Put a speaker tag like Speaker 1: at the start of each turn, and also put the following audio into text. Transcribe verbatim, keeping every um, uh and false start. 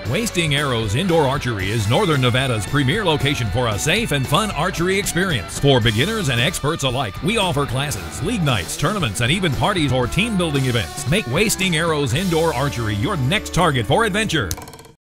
Speaker 1: Wasting Arrows Indoor Archery is Northern Nevada's premier location for a safe and fun archery experience. For beginners and experts alike, we offer classes, league nights, tournaments, and even parties or team building events. Make Wasting Arrows Indoor Archery your next target for adventure.